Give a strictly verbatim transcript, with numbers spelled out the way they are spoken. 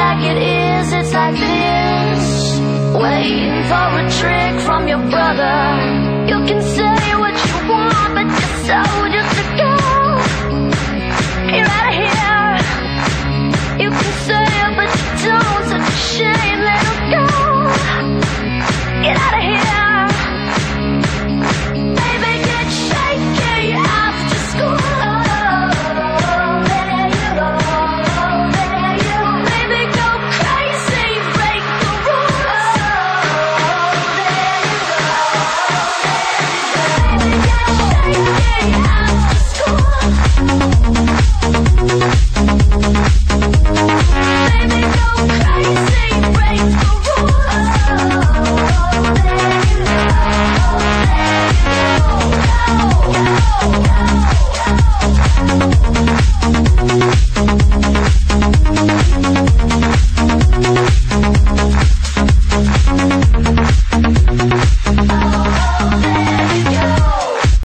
like it is, it's like this. Waiting for a trick from your brother.